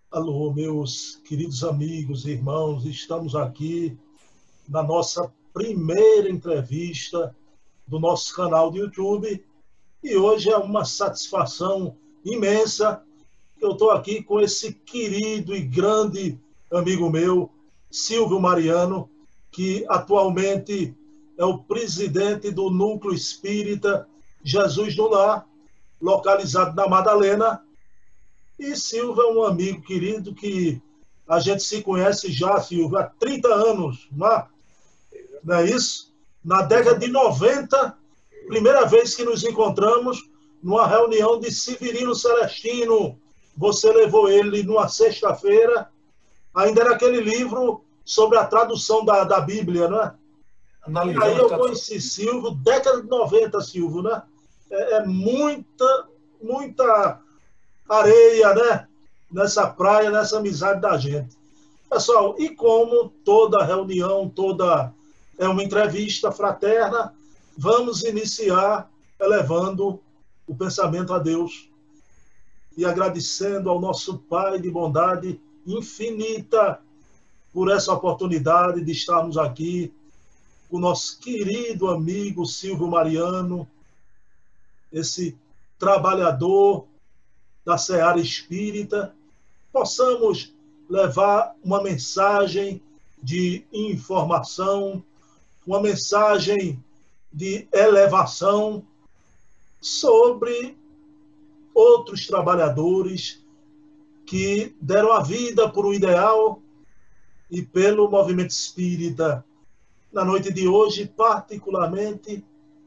Alô, meus queridos amigos e irmãos, estamos aqui na nossa primeira entrevista do nosso canal do YouTube e hoje é uma satisfação imensa que eu estou aqui com esse querido e grande amigo meu, Silvio Mariano, que atualmente é o presidente do Núcleo Espírita Jesus no Lar, localizado na Madalena. E Silvio é um amigo querido que a gente se conhece já, Silvio, há 30 anos, não é isso? Na década de 90, primeira vez que nos encontramos, numa reunião de Severino Celestino. Você levou ele numa sexta-feira, ainda era aquele livro sobre a tradução da Bíblia, não é? E aí eu conheci Silvio, década de 90, Silvio, né? É muita areia, né? Nessa praia, nessa amizade da gente. Pessoal, e como toda reunião, toda é uma entrevista fraterna, vamos iniciar elevando o pensamento a Deus e agradecendo ao nosso Pai de bondade infinita por essa oportunidade de estarmos aqui com o nosso querido amigo Silvio Mariano, esse trabalhador da Seara Espírita, possamos levar uma mensagem de informação, uma mensagem de elevação sobre outros trabalhadores que deram a vida por um ideal e pelo movimento espírita. Na noite de hoje, particularmente,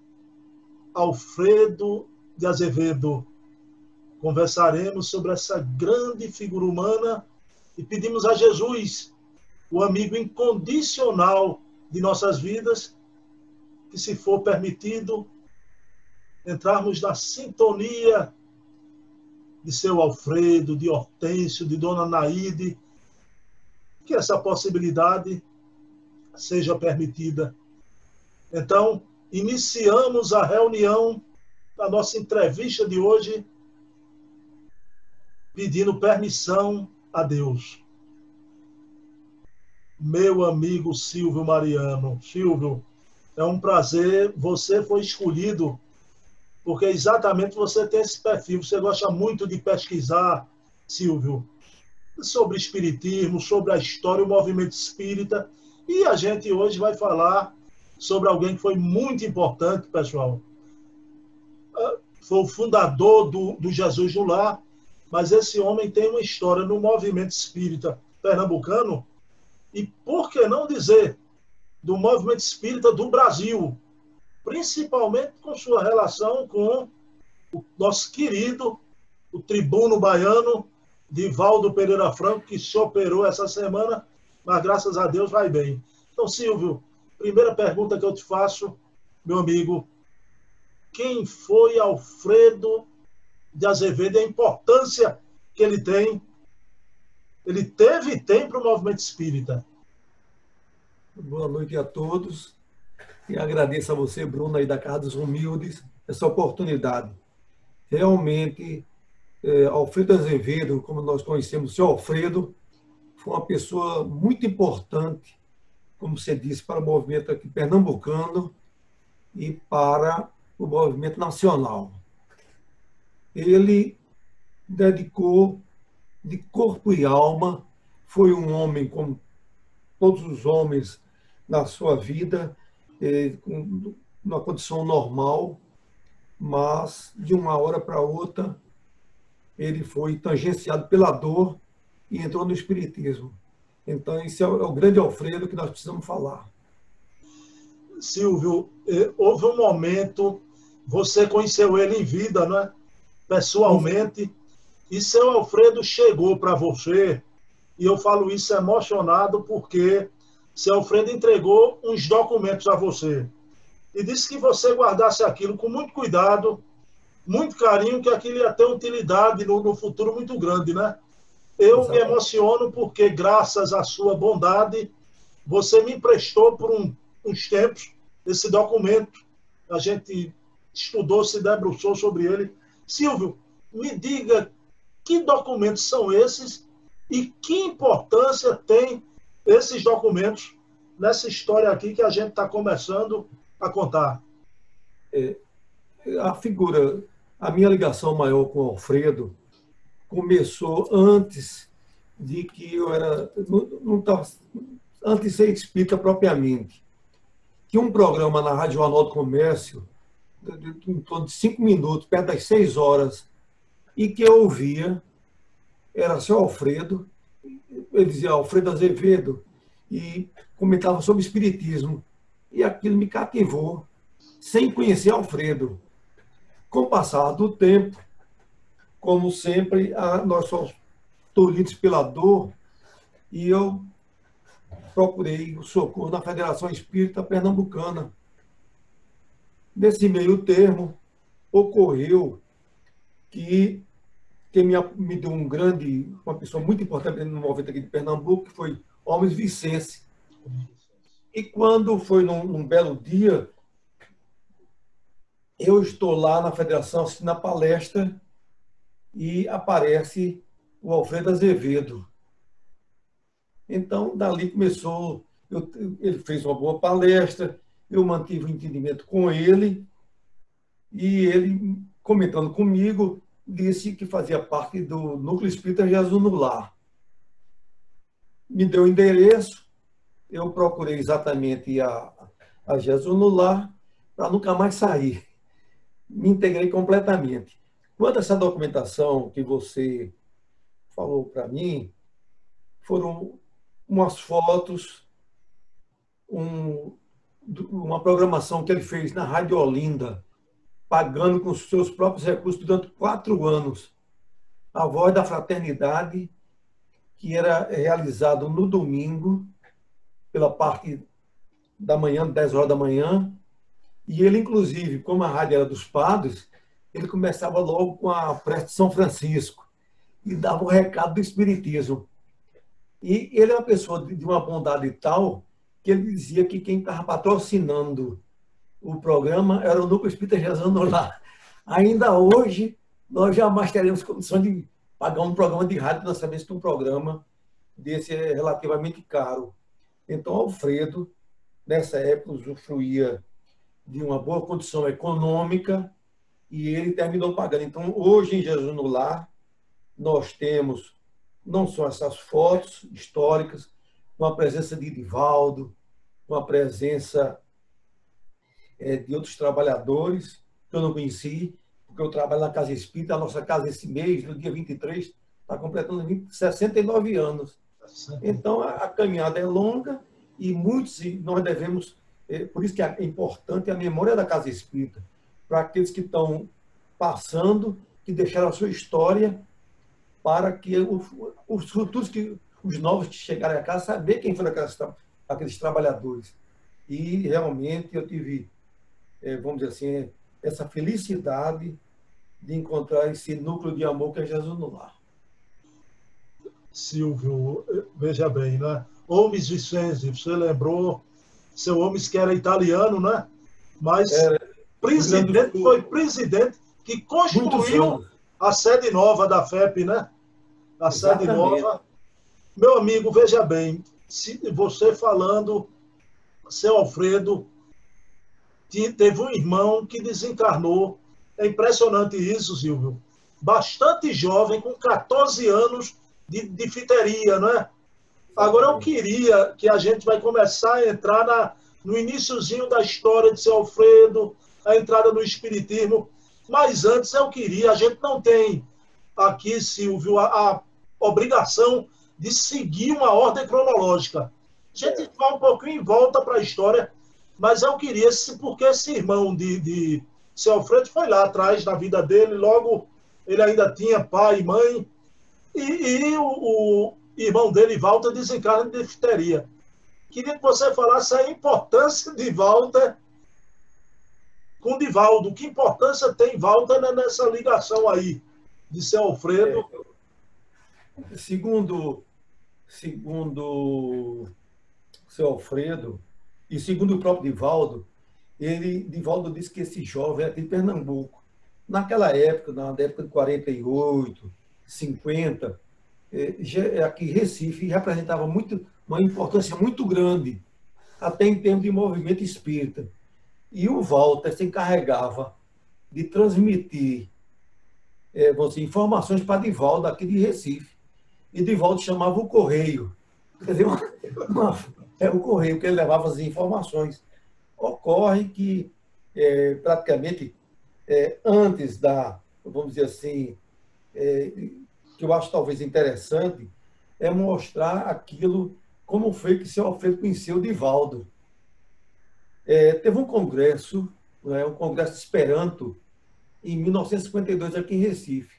Alfredo de Azevedo. Conversaremos sobre essa grande figura humana e pedimos a Jesus, o amigo incondicional de nossas vidas, que, se for permitido, entrarmos na sintonia de seu Alfredo, de Hortêncio, de Dona Naide, que essa possibilidade seja permitida. Então, iniciamos a reunião da nossa entrevista de hoje, pedindo permissão a Deus. Meu amigo Silvio Mariano. Silvio, é um prazer. Você foi escolhido porque exatamente você tem esse perfil. Você gosta muito de pesquisar, Silvio, sobre espiritismo, sobre a história, o movimento espírita. E a gente hoje vai falar sobre alguém que foi muito importante, pessoal. Foi o fundador do Jesus no Lar, mas esse homem tem uma história no movimento espírita pernambucano e, por que não dizer, do movimento espírita do Brasil, principalmente com sua relação com o nosso querido, o tribuno baiano, Divaldo Pereira Franco, que se operou essa semana, mas graças a Deus vai bem. Então, Silvio, primeira pergunta que eu te faço, meu amigo, quem foi Alfredo de Azevedo e a importância que ele tem, ele teve e tem para o movimento espírita? Boa noite a todos e agradeço a você, Bruno, aí da Casa dos Humildes, essa oportunidade. Realmente, Alfredo Azevedo, como nós conhecemos, o seu Alfredo, foi uma pessoa muito importante, como você disse, para o movimento aqui pernambucano e para o movimento nacional. Ele dedicou de corpo e alma, foi um homem como todos os homens na sua vida, com uma condição normal, mas de uma hora para outra ele foi tangenciado pela dor e entrou no espiritismo. Então esse é o grande Alfredo que nós precisamos falar. Silvio, houve um momento, você conheceu ele em vida, né? Pessoalmente, e seu Alfredo chegou para você, e eu falo isso emocionado porque seu Alfredo entregou uns documentos a você e disse que você guardasse aquilo com muito cuidado, muito carinho, que aquilo ia ter utilidade no futuro muito grande, né? Eu me emociono porque, graças à sua bondade, você me emprestou por uns tempos esse documento. A gente estudou, se debruçou sobre ele. Silvio, me diga que documentos são esses E que importância tem esses documentos nessa história aqui que a gente está começando a contar? A figura, a minha ligação maior com o Alfredo começou antes de que eu era, não tava, antes de ser espírita propriamente. Tinha um programa na Rádio Jornal do Comércio, em torno de 5 minutos, perto das 6 horas, e que eu ouvia, era seu Alfredo, ele dizia Alfredo Azevedo, e comentava sobre espiritismo. E aquilo me cativou, sem conhecer Alfredo. Com o passar do tempo, como sempre, nós somos tolhidos pela dor, e eu procurei o socorro na Federação Espírita Pernambucana. Nesse meio termo, ocorreu que quem me deu uma pessoa muito importante no movimento aqui de Pernambuco, que foi Holmes Vicente. E quando foi num belo dia, eu estou lá na Federação assistindo a palestra e aparece o Alfredo Azevedo. Então, dali começou, ele fez uma boa palestra, eu mantive o entendimento com ele, e ele, comentando comigo, disse que fazia parte do Núcleo Espírita Jesus no Lar. Me deu o endereço, eu procurei exatamente a Jesus no Lar, para nunca mais sair. Me integrei completamente. Quanto a essa documentação que você falou para mim, foram umas fotos, uma programação que ele fez na Rádio Olinda, pagando com os seus próprios recursos durante 4 anos. A Voz da Fraternidade, que era realizado no domingo, pela parte da manhã, 10 horas da manhã. E ele, inclusive, como a rádio era dos padres, ele começava logo com a prece de São Francisco e dava o recado do Espiritismo. E ele é uma pessoa de uma bondade tal que ele dizia que quem estava patrocinando o programa era o Núcleo Espírita Jesus no Lar. Ainda hoje, nós jamais teremos condições de pagar um programa de rádio, nós sabemos que um programa desse é relativamente caro. Então, Alfredo, nessa época, usufruía de uma boa condição econômica e ele terminou pagando. Então, hoje, em Jesus no Lar, nós temos não só essas fotos históricas, com a presença de Divaldo, com a presença de outros trabalhadores que eu não conheci, porque eu trabalho na Casa Espírita, a nossa casa esse mês, no dia 23, está completando 69 anos. Então, a caminhada é longa e muitos nós devemos, por isso que é importante a memória da Casa Espírita, para aqueles que estão passando, que deixaram a sua história, para que os futuros, os novos que chegarem a casa, saber quem foram aqueles trabalhadores. E realmente eu tive, vamos dizer assim, essa felicidade de encontrar esse núcleo de amor que é Jesus no Lar. Silvio, veja bem, né? Holmes Vicente, você lembrou, seu Holmes que era italiano, né? Mas foi presidente que construiu a sede nova da FEP, né? A sede nova. Meu amigo, veja bem, se você falando, seu Alfredo teve um irmão que desencarnou. É impressionante isso, Silvio. Bastante jovem, com 14 anos de difteria, né? Agora eu queria que a gente vai começar a entrar no iniciozinho da história de seu Alfredo, a entrada no Espiritismo. Mas antes eu queria, a gente não tem aqui, Silvio, a obrigação de seguir uma ordem cronológica. A gente vai um pouquinho em volta para a história, mas eu queria, porque esse irmão de seu Alfredo foi lá atrás da vida dele, logo ele ainda tinha pai e mãe, e o irmão dele, Walter, desencarna de difteria. Queria que você falasse a importância de Walter com Divaldo. Que importância tem Walter nessa ligação aí de seu Alfredo? Segundo seu Alfredo e segundo o próprio Divaldo disse que esse jovem era de Pernambuco. Naquela época, na década de 48, 50, aqui em Recife representava uma importância muito grande, até em termos de movimento espírita. E o Walter se encarregava de transmitir vamos dizer, informações para Divaldo, aqui de Recife. E Divaldo chamava o Correio. Quer dizer, é o Correio que ele levava as informações. Ocorre que, praticamente, antes vamos dizer assim, que eu acho talvez interessante, é mostrar aquilo, como foi que o seu Alfredo conheceu Divaldo. Teve um congresso, um congresso Esperanto, em 1952, aqui em Recife.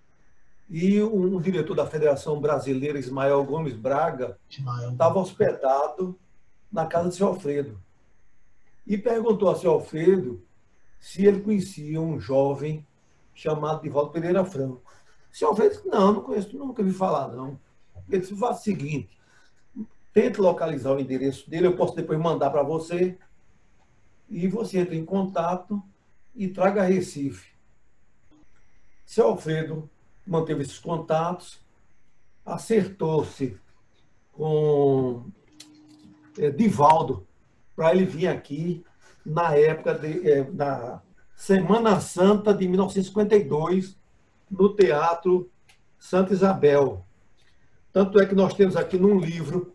E um diretor da Federação Brasileira, Ismael Gomes Braga, estava hospedado na casa de seu Alfredo. E perguntou a seu Alfredo se ele conhecia um jovem chamado Divaldo Pereira Franco. Seu Alfredo disse, não conheço, nunca vi falar, não. Ele disse, faça o seguinte, tente localizar o endereço dele, eu posso depois mandar para você, e você entra em contato e traga a Recife. Seu Alfredo manteve esses contatos, acertou-se com Divaldo para ele vir aqui na época na Semana Santa de 1952, no Teatro Santa Isabel. Tanto é que nós temos aqui num livro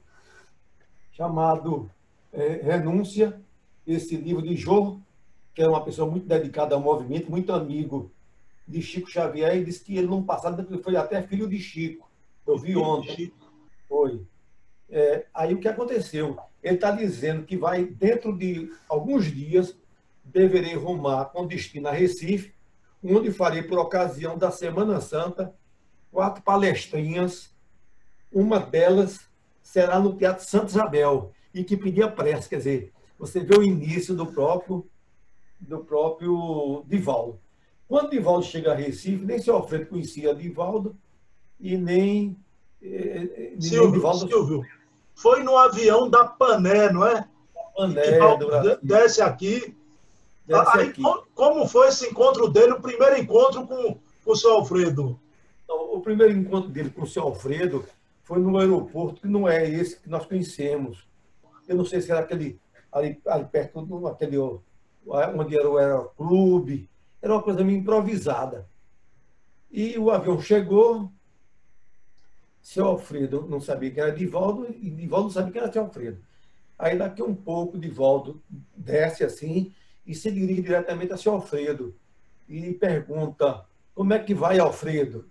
chamado Renúncia, esse livro de Jô, que é uma pessoa muito dedicada ao movimento, muito amigo de Chico Xavier, e disse que ele, no passado, foi até filho de Chico. Eu vi ontem. Foi. Aí o que aconteceu? Ele está dizendo que vai, dentro de alguns dias, deverei rumar com destino a Recife, onde farei, por ocasião da Semana Santa, 4 palestrinhas. Uma delas será no Teatro Santa Isabel, e que pedia prece, quer dizer, você vê o início do próprio Divaldo. Quando Divaldo chega a Recife, nem seu Alfredo conhecia Divaldo e nem Silvio, foi no avião da Pané, não é? Pané, do Brasil. Desce aqui. Aí, como foi esse encontro dele, o primeiro encontro com o seu Alfredo? Então, o primeiro encontro dele com o seu Alfredo foi no aeroporto, que não é esse que nós conhecemos. Eu não sei se era aquele ali perto daquele onde era o aeroclube. Era uma coisa meio improvisada. E o avião chegou, seu Alfredo não sabia que era Divaldo, e Divaldo não sabia que era seu Alfredo. Aí, daqui um pouco, Divaldo desce assim e se dirige diretamente a seu Alfredo e pergunta, como é que vai, Alfredo?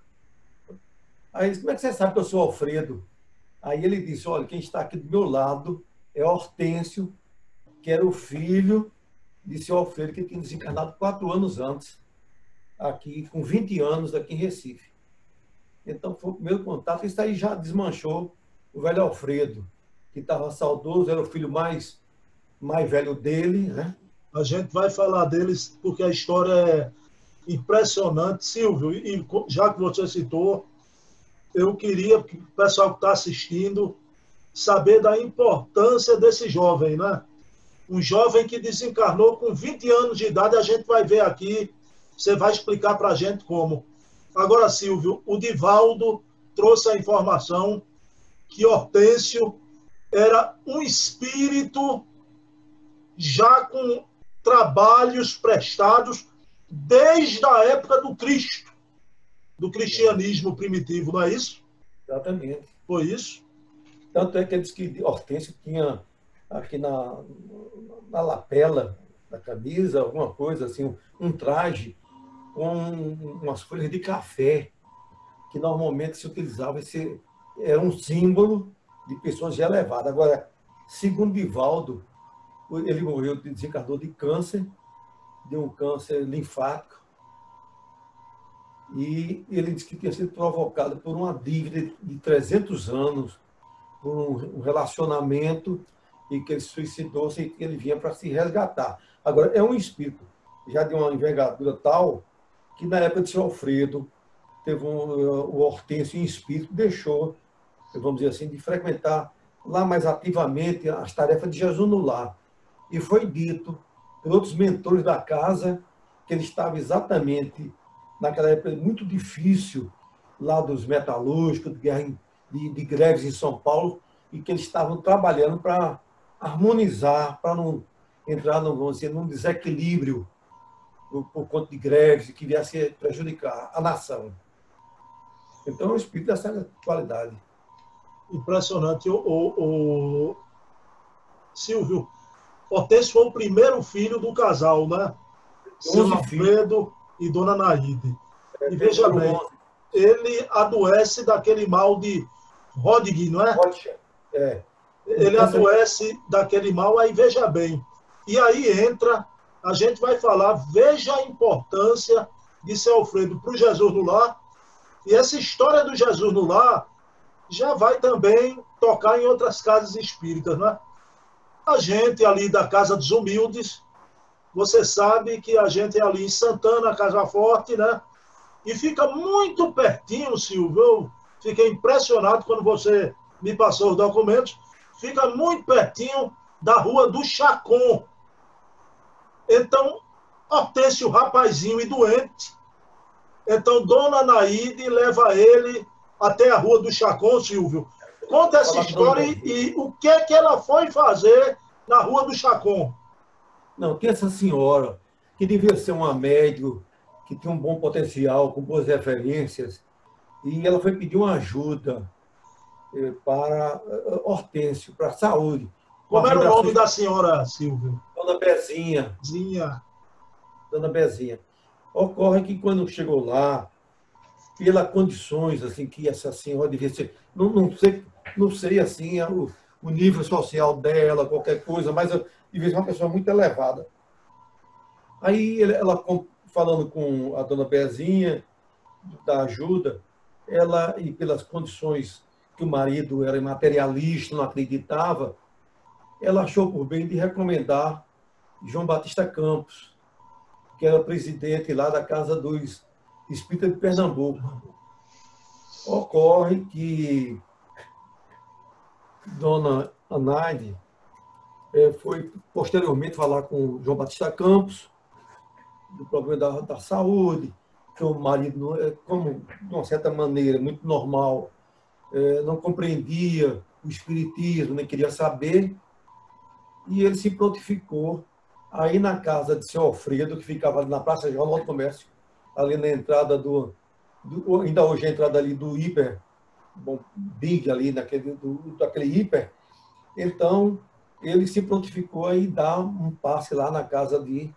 Aí, como é que você sabe que eu sou Alfredo? Aí ele disse, olha, quem está aqui do meu lado é Hortêncio, que era o filho de seu Alfredo, que tinha desencarnado 4 anos antes, aqui, com 20 anos, aqui em Recife. Então, foi o primeiro contato. Isso aí já desmanchou o velho Alfredo, que estava saudoso, era o filho mais velho dele, né? A gente vai falar deles porque a história é impressionante. Silvio, e já que você citou, eu queria que o pessoal que está assistindo saber da importância desse jovem, né? Um jovem que desencarnou com 20 anos de idade, a gente vai ver aqui, você vai explicar para a gente como. Agora, Silvio, o Divaldo trouxe a informação que Hortêncio era um espírito já com trabalhos prestados desde a época do Cristo, do cristianismo primitivo, não é isso? Exatamente. Foi isso? Tanto é que ele disse que Hortêncio tinha aqui na lapela da camisa, alguma coisa assim, um traje com umas folhas de café, que normalmente se utilizava, era um símbolo de pessoas já elevadas. Agora, segundo Divaldo, ele morreu, desencarnou de câncer, de um câncer linfático, e ele disse que tinha sido provocado por uma dívida de 300 anos, por um relacionamento, e que ele suicidou-se e que ele vinha para se resgatar. Agora, é um espírito já de uma envergadura tal que, na época de seu Alfredo, teve o Hortêncio em espírito, deixou, vamos dizer assim, de frequentar lá mais ativamente as tarefas de Jesus no lar. E foi dito por outros mentores da casa que ele estava exatamente naquela época muito difícil lá dos metalúrgicos, de greves em São Paulo, e que eles estavam trabalhando para harmonizar, para não entrar, vamos dizer, num desequilíbrio por conta de greves que viesse a prejudicar a nação. Então, é um espírito dessa qualidade. Impressionante. O Silvio, Hortêncio foi o primeiro filho do casal, né? Seu Alfredo e Dona Naide. E veja bem, ele adoece daquele mal de Hodgkin, não é? É. Ele adoece daquele mal, aí veja bem. E aí entra, a gente vai falar, veja a importância de seu Alfredo para o Jesus no Lar. E essa história do Jesus no Lar já vai também tocar em outras casas espíritas, não é? A gente ali da Casa dos Humildes, você sabe que a gente é ali em Santana, Casa Forte, né? E fica muito pertinho, Silvio. Eu fiquei impressionado quando você me passou os documentos. Fica muito pertinho da Rua do Chacon. Então, Hortêncio, rapazinho e doente. Então, Dona Naide leva ele até a Rua do Chacon, Silvio. Conta essa história e o que é que ela foi fazer na Rua do Chacon. Não, que essa senhora, que devia ser uma médium, que tinha um bom potencial, com boas referências, e ela foi pedir uma ajuda para Hortêncio, para a saúde. Como era o nome da senhora, Silvio? Dona Bezinha. Dona Bezinha. Ocorre que quando chegou lá, pelas condições assim que essa senhora devia ser, não sei assim o nível social dela, qualquer coisa, mas devia ser uma pessoa muito elevada. Aí ela falando com a Dona Bezinha da ajuda, ela e pelas condições que o marido era materialista, não acreditava, ela achou por bem de recomendar João Batista Campos, que era presidente lá da Casa dos Espíritas de Pernambuco. Ocorre que Dona Anaide foi posteriormente falar com João Batista Campos do problema da saúde, que o marido, como de uma certa maneira, muito normal, não compreendia o espiritismo, nem queria saber, e ele se prontificou aí na casa de seu Alfredo, que ficava ali na Praça Jornal do Comércio, ali na entrada ainda hoje a entrada ali do hiper, big ali, daquele hiper. Então, ele se prontificou a ir dar um passe lá na casa de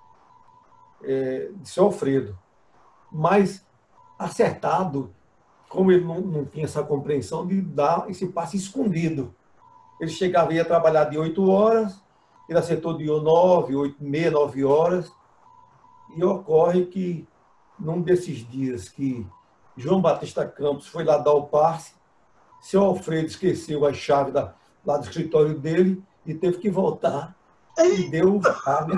seu Alfredo. Mas, acertado, como ele não tinha essa compreensão de dar esse passe escondido. Ele chegava e ia trabalhar de 8 horas, ele acertou de 9, 8 e meia, 9 horas, e ocorre que, num desses dias que João Batista Campos foi lá dar o passe, seu Alfredo esqueceu a chave lá do escritório dele e teve que voltar e deu chave.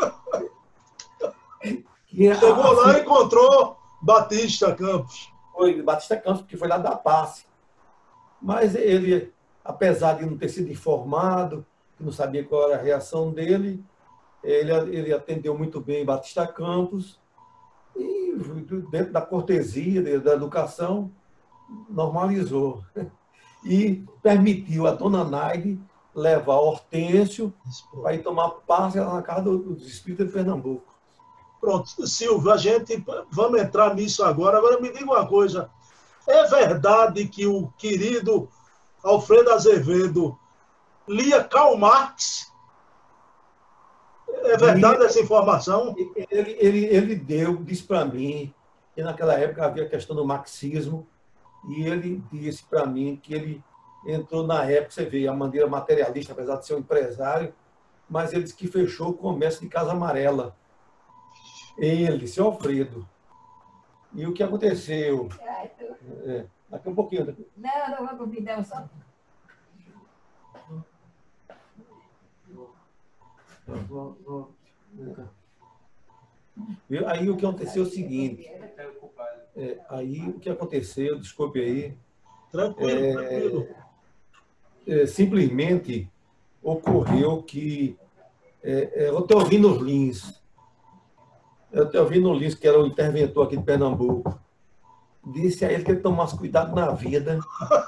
Chegou lá e encontrou Batista Campos. Foi Batista Campos, que foi lá dar passe. Mas ele, apesar de não ter sido informado, que não sabia qual era a reação dele, ele atendeu muito bem Batista Campos e, dentro da cortesia, da educação, normalizou. E permitiu a Dona Naide levar Hortêncio para ir tomar passe na casa dos Espíritos de Pernambuco. Pronto, Silvio, vamos entrar nisso agora. Agora me diga uma coisa, é verdade que o querido Alfredo Azevedo lia Karl Marx? É verdade essa informação? Ele disse para mim que naquela época havia a questão do marxismo, e ele disse para mim que ele entrou na época, você vê, a maneira materialista, apesar de ser um empresário, mas ele disse que fechou o comércio de Casa Amarela. Ele, seu Alfredo. E o que aconteceu? Daqui um pouquinho. Não vou convidar só. Aí o que aconteceu é o seguinte. Aí o que aconteceu, desculpe aí. Tranquilo. Simplesmente ocorreu que o Teovino Lins, que era o interventor aqui de Pernambuco, disse a ele que ele tomasse cuidado na vida,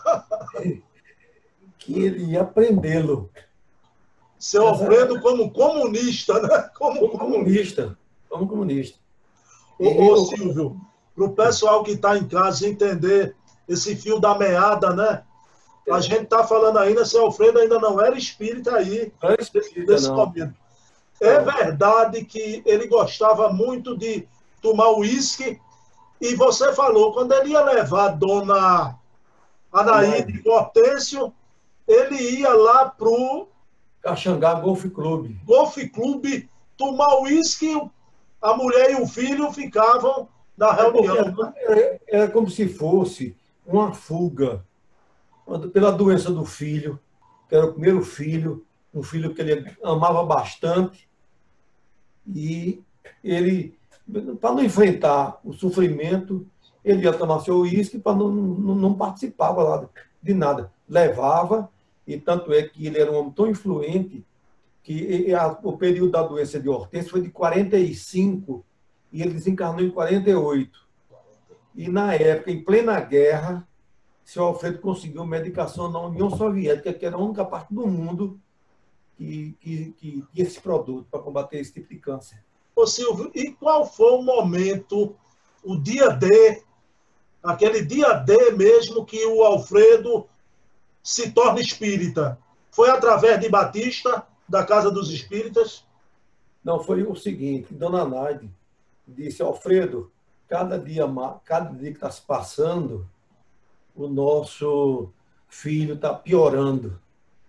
que ele ia prendê-lo. Seu Alfredo como comunista, né? Como comunista. Como comunista. Ô, Silvio, para o pessoal que está em casa entender esse fio da meada, né? A gente está falando ainda, seu Alfredo ainda não era espírita aí, Não era espírita, nesse momento. É verdade que ele gostava muito de tomar uísque, e você falou, quando ele ia levar a dona Anaíde e Hortêncio, ele ia lá pro Caxangá Golf Club. Golf Club tomar uísque, a mulher e o filho ficavam na reunião. Era como se fosse uma fuga pela doença do filho, que era o primeiro filho, um filho que ele amava bastante, e ele, para não enfrentar o sofrimento, ele ia tomar seu uísque para não participava lá de nada. Levava, e tanto é que ele era um homem tão influente que o período da doença de Hortência foi de 45 e ele desencarnou em 48. E na época, em plena guerra, seu Alfredo conseguiu medicação na União Soviética, que era a única parte do mundo que tinha esse produto para combater esse tipo de câncer. Ô Silvio, e qual foi o momento, o dia D, aquele dia D mesmo que o Alfredo se torna espírita? Foi através de Batista, da Casa dos Espíritas? Não, foi o seguinte, Dona Naide disse, Alfredo, cada dia que está se passando, o nosso filho está piorando.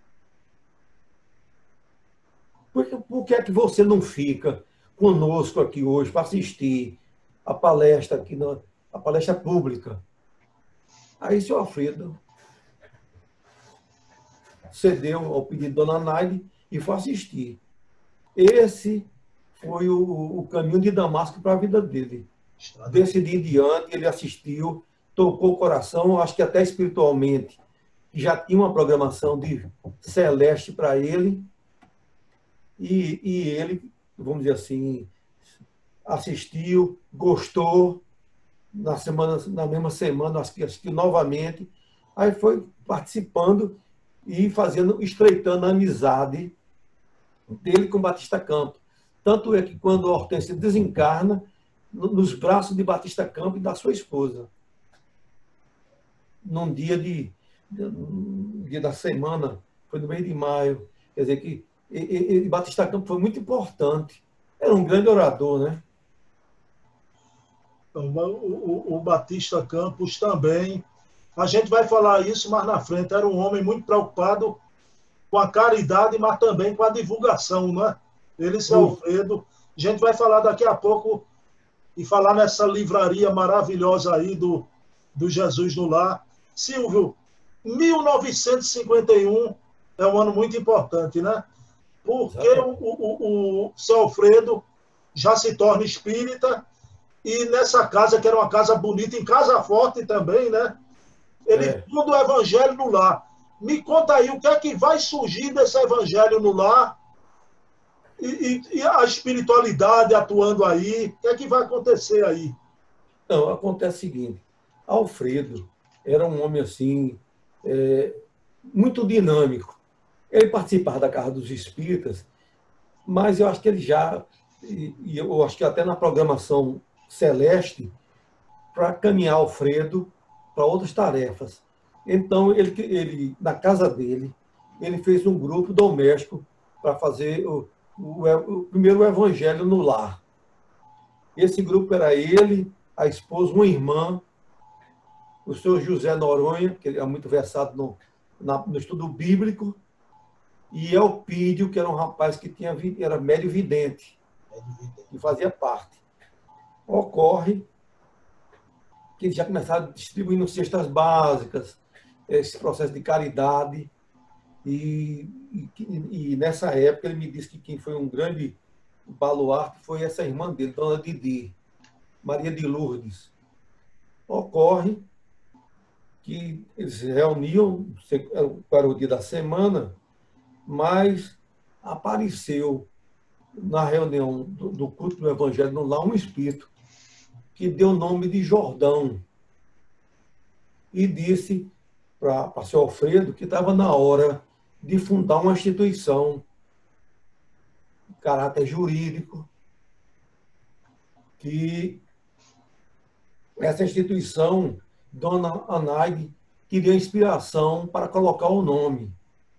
Por que é que você não fica conosco aqui hoje para assistir a palestra aqui, a palestra pública? Aí, seu Alfredo cedeu ao pedido de Dona Naide e foi assistir. Esse foi o caminho de Damasco para a vida dele. Desse dia em diante, ele assistiu, tocou o coração, acho que até espiritualmente, já tinha uma programação de celeste para ele, e ele, vamos dizer assim, assistiu, gostou, na mesma semana, acho que novamente, aí foi participando e estreitando a amizade dele com Batista Campos. Tanto é que quando a Hortência desencarna, nos braços de Batista Campos e da sua esposa. Num dia da semana, foi no mês de maio. Quer dizer que Batista Campos foi muito importante. Era um grande orador, né? O Batista Campos também. A gente vai falar isso mais na frente. Era um homem muito preocupado com a caridade, mas também com a divulgação, né? Ele, seu Alfredo. A gente vai falar daqui a pouco e falar nessa livraria maravilhosa aí do Jesus no Lar. Silvio, 1951 é um ano muito importante, né? Porque o seu Alfredo já se torna espírita e nessa casa, que era uma casa bonita, em Casa Forte também, né? Ele funda o Evangelho no Lar. Me conta aí, o que é que vai surgir desse Evangelho no Lar e a espiritualidade atuando aí? O que é que vai acontecer aí? Não, acontece o seguinte. Alfredo era um homem assim, muito dinâmico. Ele participava da Casa dos Espíritas, mas eu acho que ele e eu acho que até na programação celeste, para caminhar Alfredo para outras tarefas. Então, ele, na casa dele, ele fez um grupo doméstico para fazer o primeiro evangelho no lar. Esse grupo era ele, a esposa, uma irmã, o senhor José Noronha, que ele é muito versado no estudo bíblico, e Elpídio, que era um rapaz que era médio vidente, que fazia parte. Ocorre que eles já começaram distribuindo cestas básicas, esse processo de caridade, e nessa época ele me disse que quem foi um grande baluarte foi essa irmã dele, Dona Didi, Maria de Lourdes. Ocorre que eles se reuniam para o dia da semana, mas apareceu na reunião do culto do Evangelho no lar um espírito que deu o nome de Jordão. e disse para o seu Alfredo que estava na hora de fundar uma instituição de caráter jurídico, que essa instituição, Dona Anaide, queria inspiração para colocar o nome.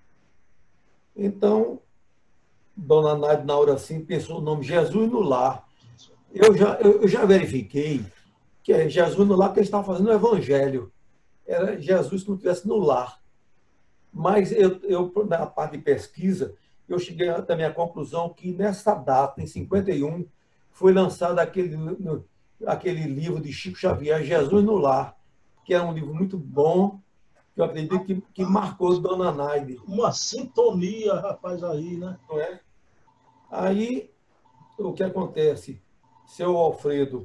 Então, Dona Anaide, na hora assim, pensou o nome Jesus no Lar. Eu já verifiquei que é Jesus no lar que ele estava fazendo o evangelho. Era Jesus que não estivesse no lar. Mas eu, na parte de pesquisa, eu cheguei também à conclusão que nessa data, em 51, foi lançado aquele livro de Chico Xavier, Jesus no Lar, que é um livro muito bom, que eu acredito que marcou Dona Naide. Uma sintonia, rapaz, aí, né? Não é? Aí, o que acontece? Seu Alfredo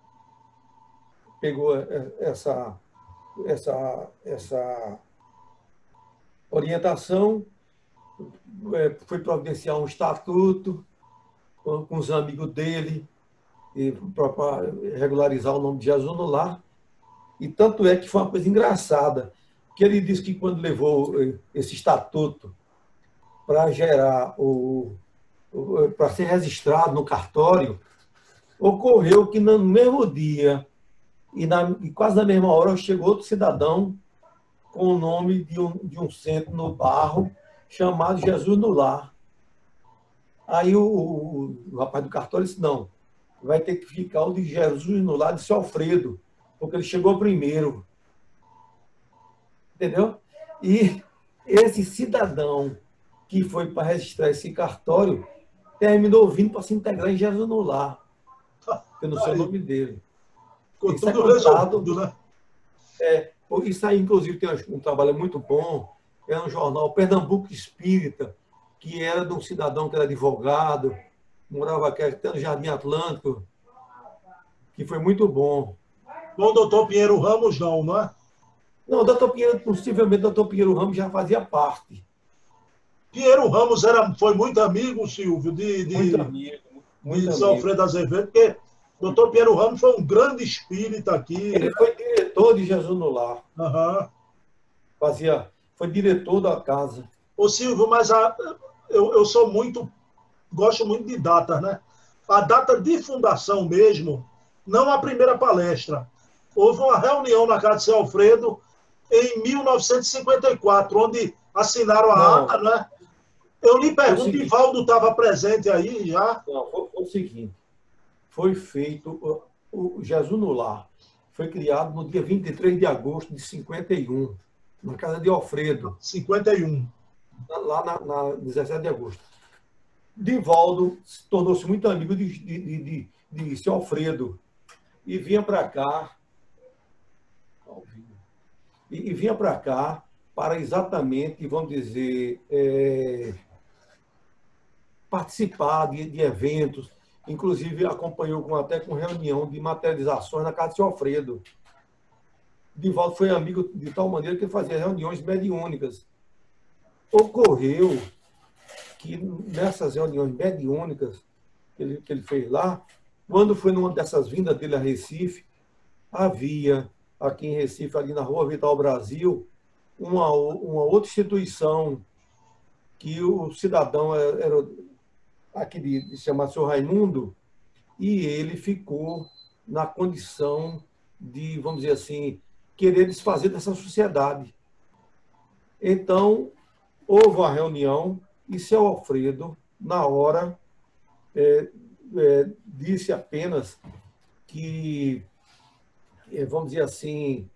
pegou essa orientação, foi providenciar um estatuto com os amigos dele, para regularizar o nome de Jesus no Lar. E tanto é que foi uma coisa engraçada, que ele disse que quando levou esse estatuto para gerar para ser registrado no cartório, ocorreu que no mesmo dia e quase na mesma hora chegou outro cidadão com o nome de um centro no bairro chamado Jesus no Lar. Aí o rapaz do cartório disse, não, vai ter que ficar o de Jesus no Lar de seu Alfredo, porque ele chegou primeiro. Entendeu? E esse cidadão que foi para registrar esse cartório terminou vindo para se integrar em Jesus no Lar, que eu não sei o nome dele. Ficou Isso tudo resolvido, né? Isso aí, inclusive, tem um trabalho muito bom. É um jornal Pernambuco Espírita, que era de um cidadão que era advogado, morava aqui até no Jardim Atlântico, que foi muito bom. Bom, doutor Pinheiro Ramos, não é? Não, o doutor Pinheiro, possivelmente, o doutor Pinheiro Ramos já fazia parte. Pinheiro Ramos foi muito amigo, Silvio, Muito amigo. de São Alfredo Azevedo, porque o doutor Pinheiro Ramos foi um grande espírita aqui. Ele foi diretor de Jesus no Lar. Uhum. Foi diretor da casa. Ô Silvio, mas eu gosto muito de datas, né? A data de fundação mesmo, não a primeira palestra. Houve uma reunião na casa de São Alfredo em 1954, onde assinaram a ata, né? Eu lhe pergunto, Divaldo estava presente aí já? Não, foi o seguinte, foi feito, o Jesus no Lar foi criado no dia 23 de agosto de 51, na casa de Alfredo. 51. Lá na 17 de agosto. Divaldo tornou-se muito amigo de seu Alfredo e vinha para cá, para exatamente, vamos dizer, participar de eventos, inclusive acompanhou até com reunião de materializações na casa de seu Alfredo. Divaldo foi amigo de tal maneira que ele fazia reuniões mediúnicas. Ocorreu que nessas reuniões mediúnicas que ele fez lá, quando foi numa dessas vindas dele a Recife, havia aqui em Recife, ali na Rua Vital Brasil, uma outra instituição que o cidadão era aqui de chamar seu Raimundo, e ele ficou na condição de, vamos dizer assim, querer desfazer dessa sociedade. Então, houve uma reunião e seu Alfredo, na hora, disse apenas que, vamos dizer assim,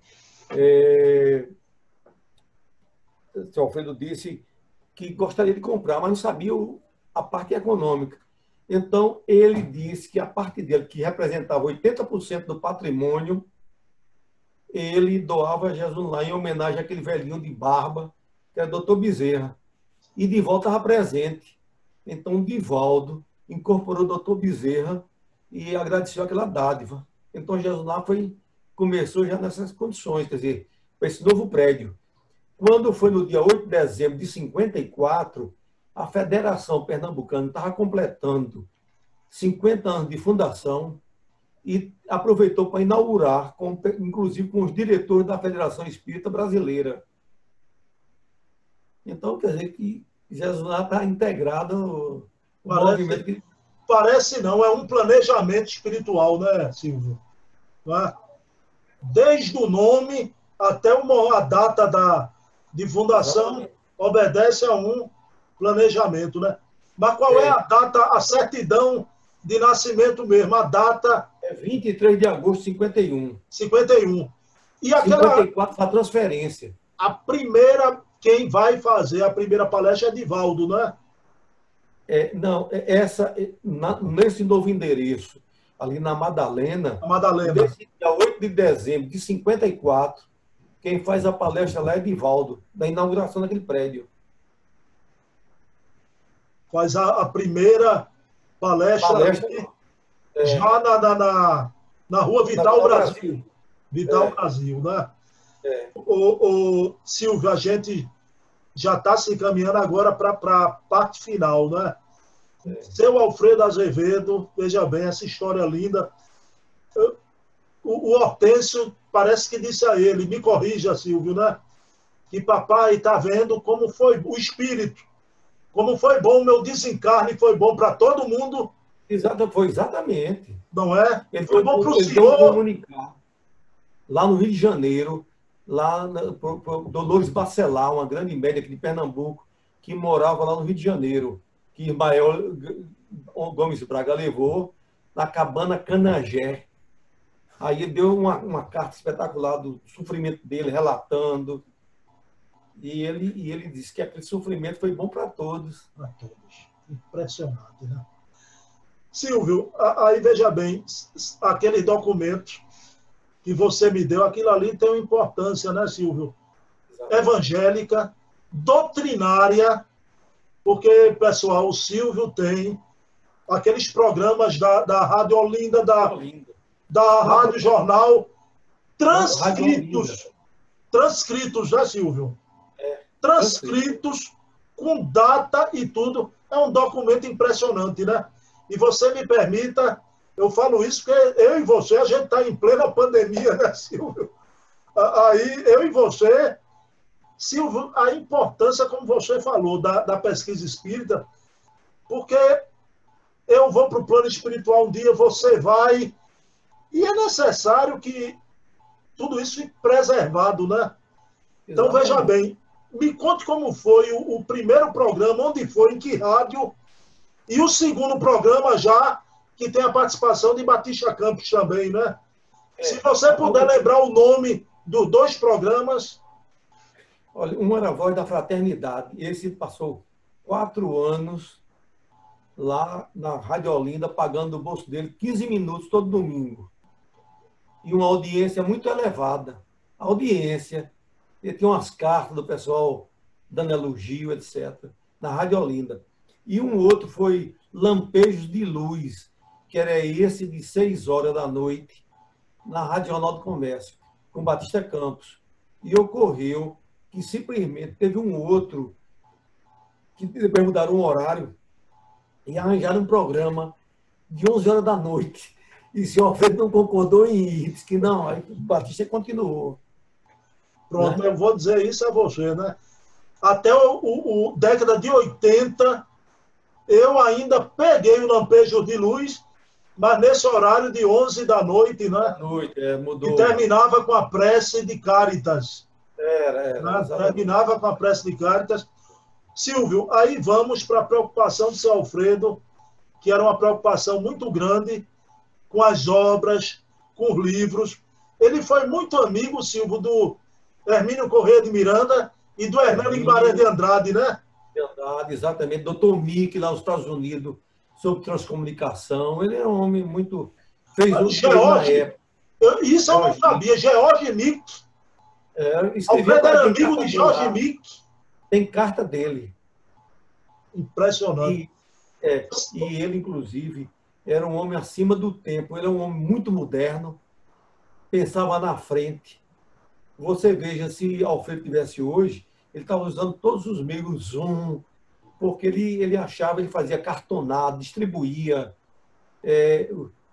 seu Alfredo disse que gostaria de comprar, mas não sabia a parte econômica. Então, ele disse que a parte dele, que representava 80% do patrimônio, ele doava a Jesus lá em homenagem àquele velhinho de barba, que era doutor Bezerra. E Divaldo estava presente. Então, Divaldo incorporou o doutor Bezerra e agradeceu aquela dádiva. Então, Jesus lá começou já nessas condições, quer dizer, para esse novo prédio. Quando foi no dia 8 de dezembro de 54, a Federação Pernambucana estava completando 50 anos de fundação e aproveitou para inaugurar, inclusive com os diretores da Federação Espírita Brasileira. Então, quer dizer que Jesus está integrado no movimento que... Parece não, é um planejamento espiritual, né, Silvio? Não é? Desde o nome até a data de fundação, obedece a um planejamento, né? Mas qual é a data, a certidão de nascimento mesmo? A data... É 23 de agosto de 51. 51. E aquela... 54 para transferência. A primeira, quem vai fazer a primeira palestra é Divaldo, não é? Não, nesse novo endereço, ali na Madalena, nesse dia 8 de dezembro de 54, quem faz a palestra lá é Divaldo, da inauguração daquele prédio. Faz a primeira palestra já na Rua Vital Brasil. Vital Brasil, né? O Silvio, a gente já está se encaminhando agora para a parte final, né? Seu Alfredo Azevedo, veja bem, essa história linda. O Hortêncio parece que disse a ele, me corrija, Silvio, né? Que papai está vendo como foi o espírito, como foi bom o meu desencarne, foi bom para todo mundo. Foi exatamente. Não é? Ele foi bom para o senhor. Comunicar lá no Rio de Janeiro, lá pro Dolores Bacelar, uma grande média aqui de Pernambuco, que morava lá no Rio de Janeiro, que Ismael Gomes Braga levou na cabana Canagé. Aí ele deu uma carta espetacular do sofrimento dele, relatando. E ele disse que aquele sofrimento foi bom para todos. Para todos. Impressionante, né? Silvio, aí veja bem, aquele documento que você me deu, aquilo ali tem uma importância, né, Silvio? Exatamente. Evangélica, doutrinária, porque, pessoal, o Silvio tem aqueles programas da Rádio Olinda, da Rádio Jornal, transcritos, né, Silvio? Transcritos, com data e tudo. É um documento impressionante, né? E você me permita, eu falo isso porque eu e você, a gente está em plena pandemia, né, Silvio? Aí, eu e você, Silvio, a importância, como você falou, da pesquisa espírita, porque eu vou para o plano espiritual um dia, você vai, e é necessário que tudo isso fique preservado, né? Então, veja bem, me conte como foi o primeiro programa, onde foi, em que rádio, e o segundo programa já, que tem a participação de Batista Campos também, né? Se você puder lembrar o nome dos dois programas. Olha, um era a Voz da Fraternidade. Esse passou 4 anos lá na Rádio Olinda, pagando do bolso dele 15 minutos todo domingo. E uma audiência muito elevada. A audiência, ele tinha umas cartas do pessoal dando elogio, etc., na Rádio Olinda. E um outro foi Lampejos de Luz, que era esse de 6 horas da noite, na Rádio Jornal do Comércio, com Batista Campos. E ocorreu que simplesmente teve um outro que depois mudaram um horário e arranjaram um programa de 11 horas da noite. E o senhor Alfredo não concordou em ir, disse que não, aí o Batista continuou. Pronto, né? Eu vou dizer isso a você, né? Até o década de 80, eu ainda peguei o Lampejo de Luz, mas nesse horário de 11 da noite, né? Mudou. E terminava com a prece de Cáritas. Né? Terminava com a prece de Cáritas. Silvio, aí vamos para a preocupação de seu Alfredo, que era uma preocupação muito grande com as obras, com os livros. Ele foi muito amigo, Silvio, do Hermínio Corrêa de Miranda e do Hernando Guimarães de Andrade, né? Verdade, exatamente. Dr. Mick, lá nos Estados Unidos, sobre transcomunicação. Ele é um homem muito... Fez um George, isso eu não sabia. George Mick. Alfredo era amigo de George Mick. Tem carta dele. Impressionante. E ele, inclusive, era um homem acima do tempo. Ele é um homem muito moderno. Pensava na frente. Você veja, se Alfredo tivesse hoje, ele estava usando todos os meios Zoom, porque ele achava, ele fazia cartonado, distribuía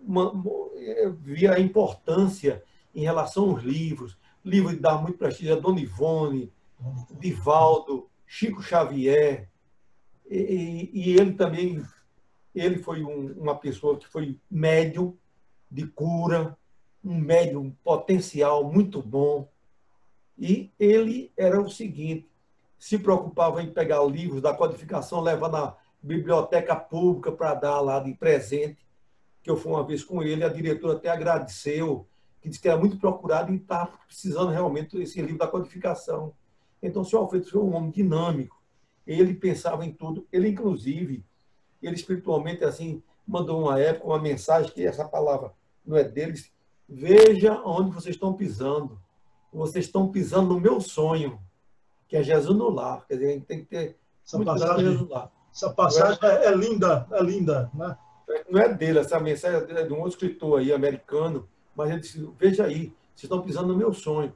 via a importância em relação aos livros. Livros que davam muito prestígio a Dona Ivone, Divaldo, Chico Xavier. E ele também, ele foi uma pessoa que foi médium de cura, um médium potencial muito bom. E ele era o seguinte, se preocupava em pegar livros da codificação, levar na biblioteca pública para dar lá de presente, que eu fui uma vez com ele, a diretora até agradeceu, que disse que era muito procurado e estava precisando realmente desse livro da codificação. Então, o senhor Alfredo foi um homem dinâmico, ele pensava em tudo, ele, inclusive, ele espiritualmente, assim, mandou uma época uma mensagem, que essa palavra não é deles, veja onde vocês estão pisando. Vocês estão pisando no meu sonho, que é Jesus no lar. Quer dizer, a gente tem que ter essa passagem, essa passagem é linda, né? Não é dele, essa mensagem é de um outro escritor aí, americano, mas ele disse, veja aí, vocês estão pisando no meu sonho.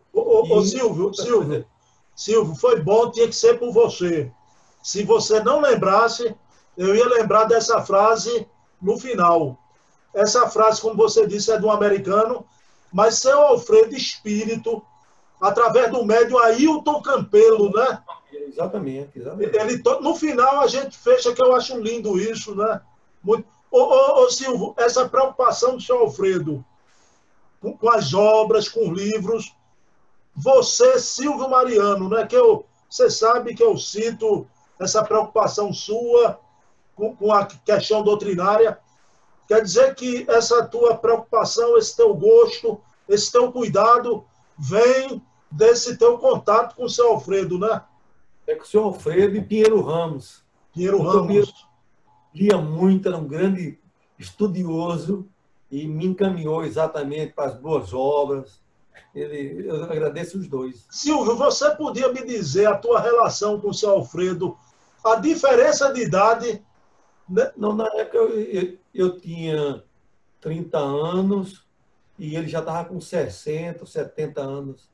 Silvio, foi bom, tinha que ser por você. Se você não lembrasse, eu ia lembrar dessa frase no final. Essa frase, como você disse, é de um americano, mas seu Alfredo Espírito, através do médium Ailton Campelo, né? Exatamente. No final a gente fecha, que eu acho lindo isso, né? Muito. Silvio, essa preocupação do seu Alfredo com as obras, com os livros, você, Silvio Mariano, né? Você sabe que eu cito essa preocupação sua com a questão doutrinária. Quer dizer que essa tua preocupação, esse teu gosto, esse teu cuidado vem desse teu contato com o seu Alfredo, né? É com o seu Alfredo e Pinheiro Ramos. Pinheiro Ramos. Lia muito, era um grande estudioso e me encaminhou exatamente para as boas obras. Eu agradeço os dois. Silvio, você podia me dizer a tua relação com o seu Alfredo, a diferença de idade? Né? Não, na época eu tinha 30 anos e ele já estava com 60, 70 anos.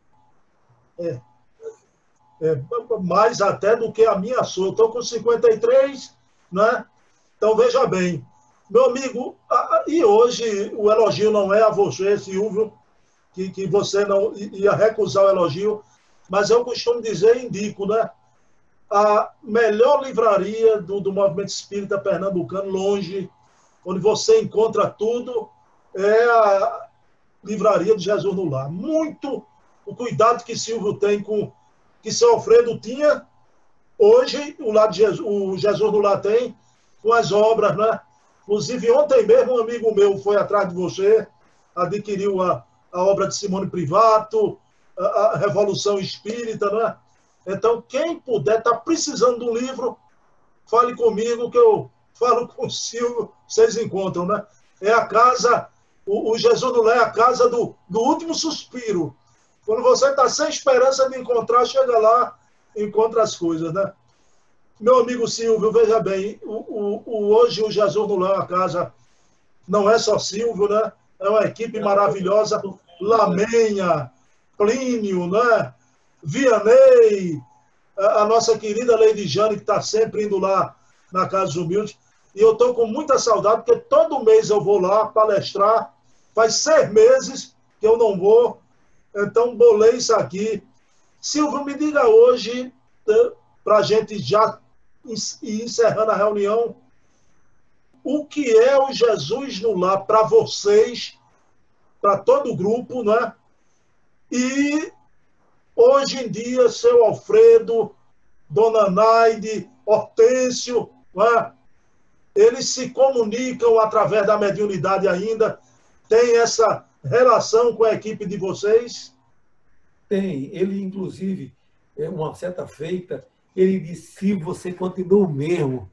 Mais até do que a minha sua. Eu estou com 53, né? Então, veja bem. Meu amigo, e hoje o elogio não é a você, Silvio, que você não ia recusar o elogio, mas eu costumo dizer e indico, né? A melhor livraria do movimento espírita pernambucano, longe, onde você encontra tudo, é a livraria de Jesus no Lar. Muito o cuidado que Silvio tem que seu Alfredo tinha, hoje o Jesus no Lar tem, com as obras, né? Inclusive, ontem mesmo um amigo meu foi atrás de você, adquiriu a obra de Simone Privato, a Revolução Espírita, né? Então, quem puder, está precisando de um livro, fale comigo, que eu falo com o Silvio, vocês encontram, né? É a casa, o Jesus no Lar é a casa do último suspiro. Quando você está sem esperança de encontrar, chega lá, encontra as coisas, né? Meu amigo Silvio, veja bem, hoje o Jesus no Lar é a casa, não é só Silvio, né? É uma equipe maravilhosa, Lamenha, Plínio, né? Vianney, a nossa querida Lady Jane, que está sempre indo lá na Casa dos Humildes. E eu estou com muita saudade, porque todo mês eu vou lá palestrar. Faz 6 meses que eu não vou, então bolei isso aqui. Silvio, me diga hoje, para a gente já ir encerrando a reunião, o que é o Jesus no Lar para vocês, para todo o grupo, né? E hoje em dia, seu Alfredo, Dona Naide, Hortêncio, né? Eles se comunicam através da mediunidade ainda? Tem essa relação com a equipe de vocês? Tem. Ele, inclusive, uma certa feita, ele disse, se você continua o mesmo.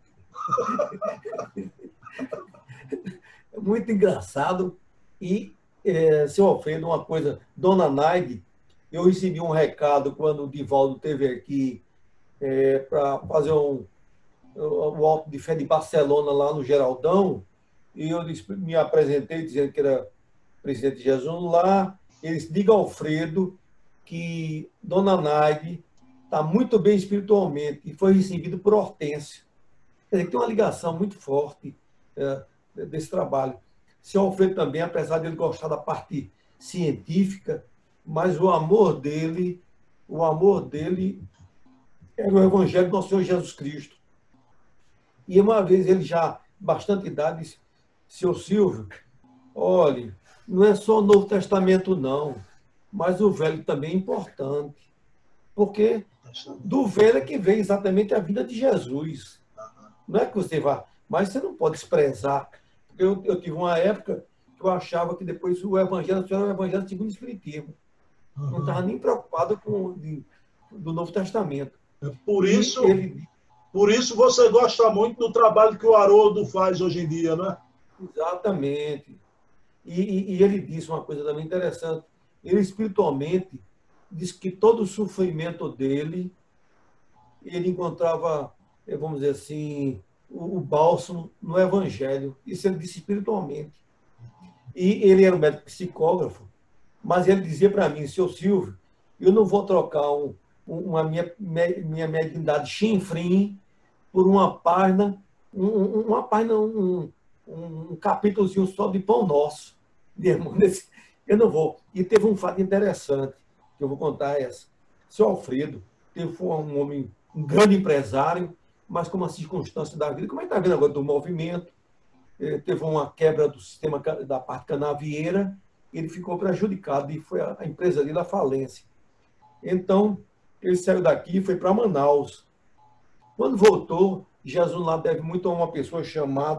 É muito engraçado. E, seu Alfredo, uma coisa, Dona Naide, eu recebi um recado quando o Divaldo esteve aqui para fazer o Alto de Fé de Barcelona, lá no Geraldão, e eu me apresentei dizendo que era presidente de Jesus no Lar. Ele disse, diga ao Alfredo que Dona Naide está muito bem espiritualmente e foi recebido por Hortêncio. Quer dizer, tem uma ligação muito forte desse trabalho. Seu Alfredo também, apesar de ele gostar da parte científica, mas o amor dele era o Evangelho do nosso Senhor Jesus Cristo. E uma vez ele já, bastante idade, disse, seu Silvio, olhe, não é só o Novo Testamento, não, mas o Velho também é importante. Porque do Velho é que vem exatamente a vida de Jesus. Não é que você vá, mas você não pode desprezar. Eu tive uma época que eu achava que depois o Evangelho era o Evangelho segundo o Espiritismo. Não estava nem preocupado com do Novo Testamento. Por E isso, ele, por isso você gosta muito do trabalho que o Haroldo faz hoje em dia, né? exatamente. E ele disse uma coisa também interessante. Ele espiritualmente disse que todo o sofrimento dele, ele encontrava, vamos dizer assim, o bálsamo no Evangelho. Isso ele disse espiritualmente. E ele era um médico psicógrafo, mas ele dizia para mim, seu Silvio, eu não vou trocar uma minha mediunidade chinfrim por uma página, um capítulozinho só de Pão Nosso. Eu não vou. E teve um fato interessante, que eu vou contar essa. Seu Alfredo foi um homem, um grande empresário, mas com uma circunstância da vida, como a gente está vendo agora do movimento, teve uma quebra do sistema da parte canavieira, ele ficou prejudicado e foi a empresa dele à falência. Então, ele saiu daqui e foi para Manaus. Quando voltou, Jesus lá deve muito a uma pessoa chamada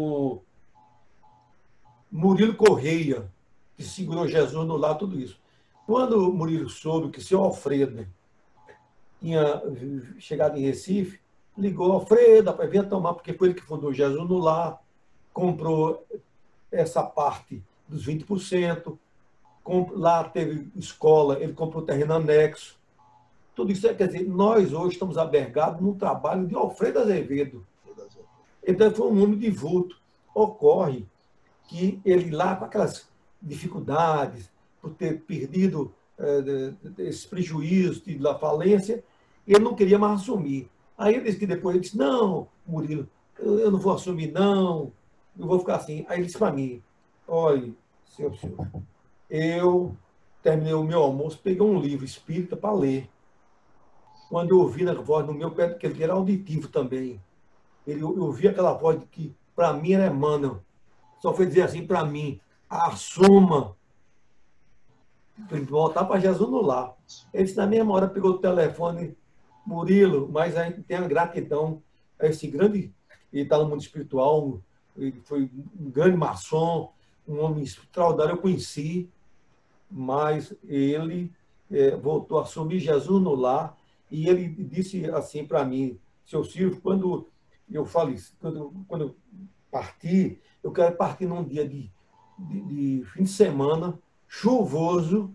Murilo Correia, que segurou Jesus no lar, tudo isso. Quando o Murilo soube que seu Alfredo tinha chegado em Recife, ligou, Alfredo, rapaz, venha tomar, porque foi ele que fundou Jesus no lar, comprou essa parte dos 20%, lá teve escola, ele comprou terreno anexo. Tudo isso, quer dizer, nós hoje estamos albergados num trabalho de Alfredo Azevedo. Então, foi um homem de vulto. Ocorre que ele lá, com aquelas dificuldades, por ter perdido esses prejuízos da falência, ele não queria mais assumir. Aí ele disse que depois, ele disse, não, Murilo, eu não vou assumir, não, eu vou ficar assim. Aí ele disse para mim, olha, seu senhor, eu terminei o meu almoço, peguei um livro espírita para ler. Quando eu ouvi a voz no meu pé, porque ele era auditivo também, eu ouvi aquela voz que, para mim, era Emmanuel. Só foi dizer assim para mim, assuma. Tem que voltar para Jesus no lar. Ele disse, na mesma hora, pegou o telefone, Murilo, mas a gente tem a gratidão a esse grande, ele está no mundo espiritual, ele foi um grande maçom, um homem extraordinário, eu conheci, mas ele voltou a assumir Jesus no lar, e ele disse assim para mim, seu Silvio, quando eu falei, quando eu partir, eu quero partir num dia de fim de semana, chuvoso,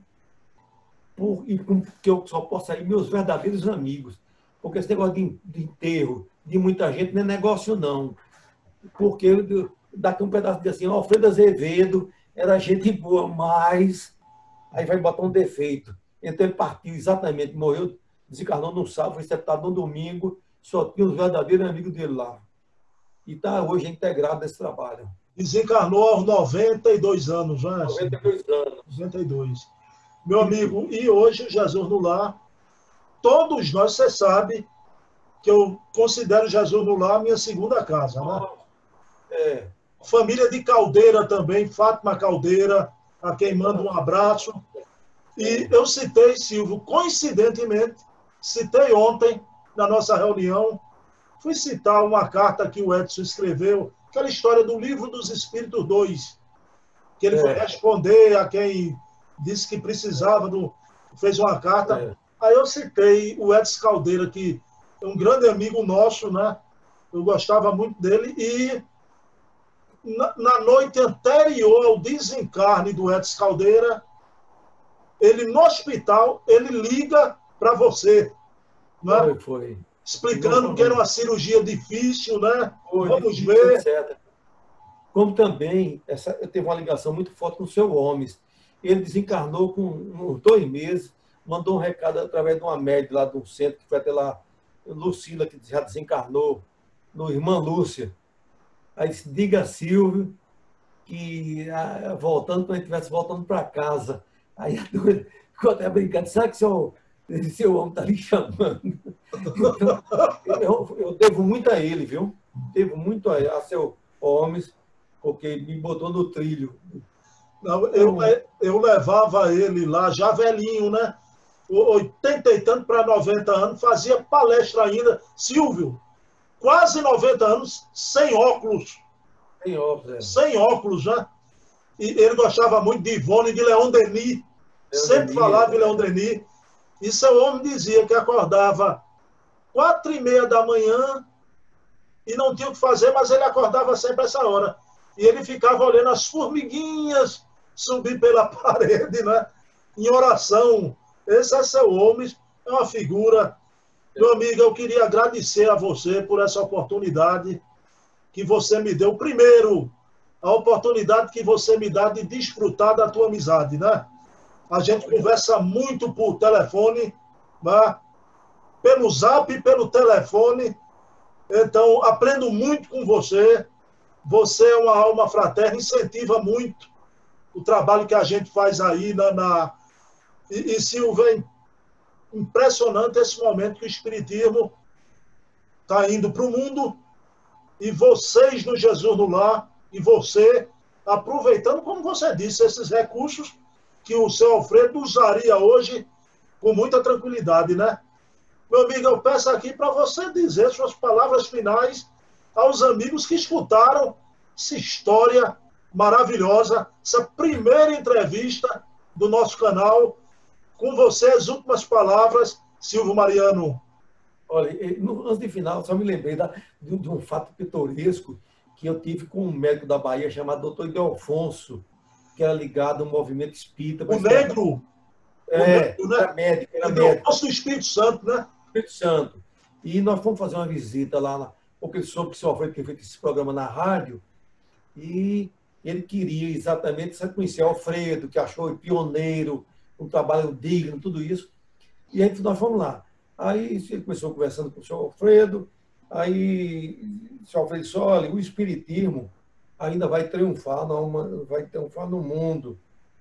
que eu só possa ir meus verdadeiros amigos. Porque esse negócio de enterro de muita gente não é negócio, não. Porque daqui um pedaço de assim, Alfredo Azevedo era gente boa, mas aí vai botar um defeito. Então ele partiu exatamente, morreu, desencarnou no sábado, foi sepultado no domingo, só tinha os verdadeiros amigos dele lá. E está hoje integrado nesse trabalho. Desencarnou aos 92 anos, né? 92 anos. 92. Meu amigo, e hoje, Jesus no Lar, todos nós, você sabe que eu considero Jesus no Lar minha segunda casa, né? Família de Caldeira também, Fátima Caldeira, a quem mando um abraço. E eu citei, Silvio, coincidentemente, citei ontem, na nossa reunião, fui citar uma carta que o Edson escreveu, aquela história do Livro dos Espíritos 2, que ele foi responder a quem disse que precisava, fez uma carta. Aí eu citei o Edson Caldeira, que é um grande amigo nosso, né? Eu gostava muito dele, e na noite anterior ao desencarne do Edson Caldeira, ele no hospital, ele liga para você, né? Foi. Explicando que era uma cirurgia difícil, né? Vamos difícil, ver. etc. Como também, teve uma ligação muito forte com o seu Gomes. Ele desencarnou com uns 2 meses, mandou um recado através de uma médica lá do centro, que foi até lá, Lucila, que já desencarnou, no Irmã Lúcia. Aí disse, diga a Silvio voltando, quando a gente estivesse voltando para casa, aí a doida ficou até brincando, sabe que seu homem está lhe chamando? Então, eu devo muito a ele, viu? Devo muito a seu homens, porque me botou no trilho. Não, eu levava ele lá, já velhinho, né? 80 e tanto para 90 anos, fazia palestra ainda. Silvio, quase 90 anos, sem óculos. Sem óculos, é. Sem óculos, né? E ele gostava muito de Ivone, de Leon Denis. Sempre falava de Leon Denis. E seu homem dizia que acordava 4h30 da manhã e não tinha o que fazer, mas ele acordava sempre essa hora. E ele ficava olhando as formiguinhas subir pela parede, né? Em oração. Esse é seu homem, é uma figura. Meu amigo, eu queria agradecer a você por essa oportunidade que você me deu. Primeiro, a oportunidade que você me dá de desfrutar da tua amizade, né? A gente conversa muito por telefone, né? Pelo zap e pelo telefone. Então, aprendo muito com você. Você é uma alma fraterna, incentiva muito o trabalho que a gente faz aí E Silvio, é impressionante esse momento que o Espiritismo está indo para o mundo e vocês no Jesus no Lar e você aproveitando, como você disse, esses recursos que o seu Alfredo usaria hoje com muita tranquilidade, né? Meu amigo, eu peço aqui para você dizer suas palavras finais aos amigos que escutaram essa história maravilhosa, essa primeira entrevista do nosso canal. Com você, as últimas palavras, Silvio Mariano. Olha, antes de final, só me lembrei de um fato pitoresco que eu tive com um médico da Bahia chamado Dr. Ildefonso, que era ligado ao movimento espírita. O negro? Negro, né? Era médico. Nosso Espírito Santo, né? Espírito Santo. E nós fomos fazer uma visita lá, porque ele soube que o senhor Alfredo tinha feito esse programa na rádio, e ele queria exatamente conhecer o Alfredo, que achou pioneiro, um trabalho digno, tudo isso. E aí nós fomos lá. Aí ele começou conversando com o senhor Alfredo, aí o senhor Alfredo disse, olha, o Espiritismo ainda vai triunfar no mundo.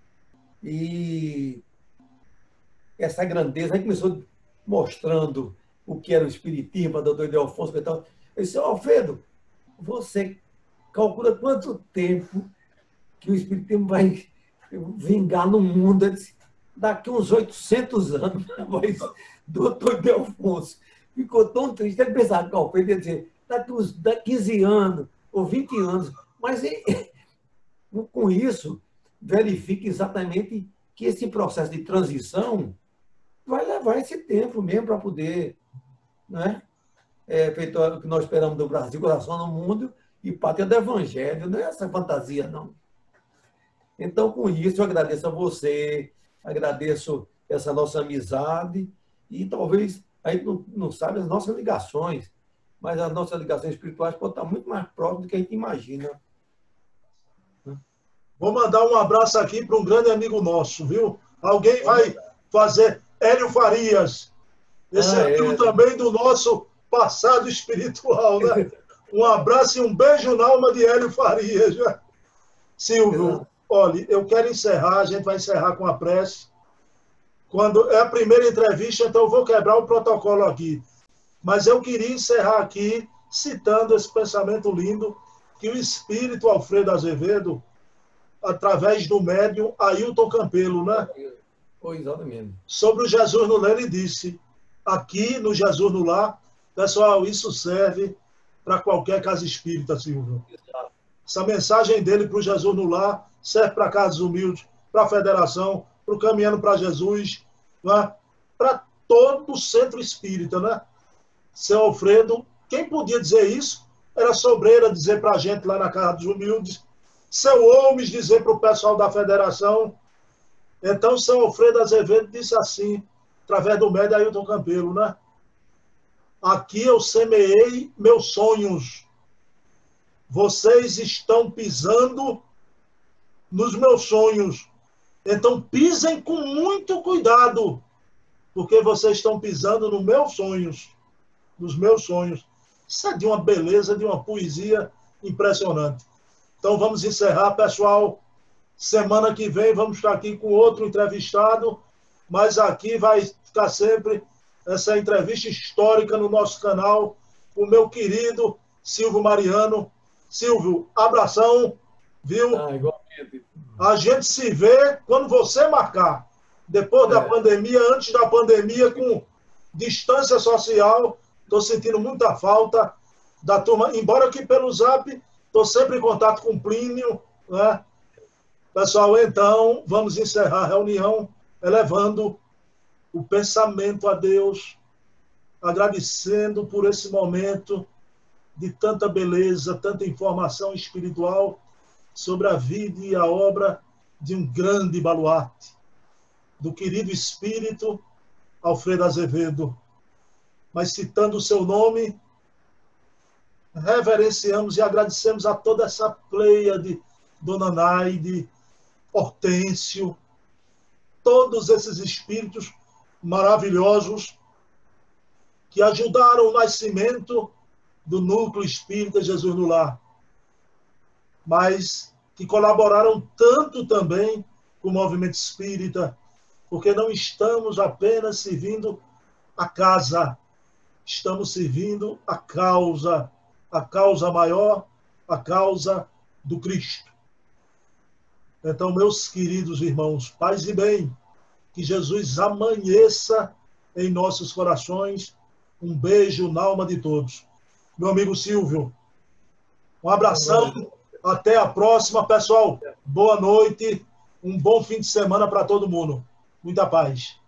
E essa grandeza, aí começou mostrando o que era o Espiritismo, a doutor Ildefonso, e tal. Eu disse, Alfredo, você calcula quanto tempo que o Espiritismo vai vingar no mundo? Eu disse, daqui uns 800 anos, mas doutor Ildefonso ficou tão triste, ele pensava que o Alfredo ia dizer, daqui 15 anos ou 20 anos, mas com isso, verifique exatamente que esse processo de transição vai levar esse tempo mesmo para poder, né? Feito o que nós esperamos do Brasil, coração no mundo e pátria do Evangelho, não é essa fantasia, não. Então, com isso, eu agradeço a você, agradeço essa nossa amizade e talvez a gente não sabe as nossas ligações, mas as nossas ligações espirituais podem estar muito mais próximas do que a gente imagina. Vou mandar um abraço aqui para um grande amigo nosso, viu? Alguém vai fazer Hélio Farias. Esse é amigo também do nosso passado espiritual, né? Um abraço e um beijo na alma de Hélio Farias. Né? Silvio, olha, eu quero encerrar, a gente vai encerrar com a prece. Quando é a primeira entrevista, então eu vou quebrar o protocolo aqui. Mas eu queria encerrar aqui citando esse pensamento lindo que o espírito Alfredo Azevedo, através do médium Ailton Campelo, né? Foi exatamente. Sobre o Jesus no Lar, ele disse, aqui no Jesus no Lar, pessoal, isso serve para qualquer casa espírita, Silvio. Exato. Essa mensagem dele para o Jesus no Lar serve para casas humildes, para a federação, para o Caminhando para Jesus, né? Para todo o centro espírita, né? Seu Alfredo, quem podia dizer isso era Sobreira dizer para a gente lá na Casa dos Humildes, seu Holmes dizer para o pessoal da federação. Então, seu Alfredo Azevedo disse assim, através do médium Ailton Campelo, né? Aqui eu semeei meus sonhos. Vocês estão pisando nos meus sonhos. Então, pisem com muito cuidado, porque vocês estão pisando nos meus sonhos. Nos meus sonhos. Isso é de uma beleza, de uma poesia impressionante. Então vamos encerrar, pessoal. Semana que vem vamos estar aqui com outro entrevistado, mas aqui vai ficar sempre essa entrevista histórica no nosso canal, o meu querido Silvio Mariano. Silvio, abração, viu? Igualmente. A gente se vê quando você marcar. Depois da pandemia, antes da pandemia, com distância social, estou sentindo muita falta da turma, embora que pelo Zap, estou sempre em contato com o Plínio, né? Pessoal, então, vamos encerrar a reunião elevando o pensamento a Deus, agradecendo por esse momento de tanta beleza, tanta informação espiritual sobre a vida e a obra de um grande baluarte, do querido espírito Alfredo Azevedo. Mas citando o seu nome, reverenciamos e agradecemos a toda essa pleia de Dona Naide, Hortêncio, todos esses espíritos maravilhosos que ajudaram o nascimento do Núcleo Espírita Jesus no Lar, mas que colaboraram tanto também com o movimento espírita, porque não estamos apenas servindo a casa, estamos servindo a causa maior, a causa do Cristo. Então, meus queridos irmãos, paz e bem, que Jesus amanheça em nossos corações. Um beijo na alma de todos. Meu amigo Silvio, um abração, até a próxima, pessoal. Boa noite, um bom fim de semana para todo mundo. Muita paz.